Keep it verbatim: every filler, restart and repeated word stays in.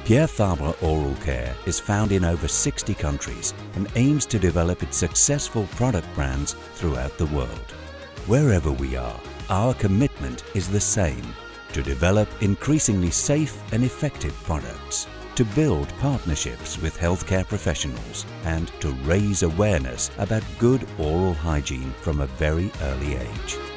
Pierre Fabre Oral Care is found in over sixty countries and aims to develop its successful product brands throughout the world. Wherever we are, our commitment is the same: to develop increasingly safe and effective products, to build partnerships with healthcare professionals, and to raise awareness about good oral hygiene from a very early age.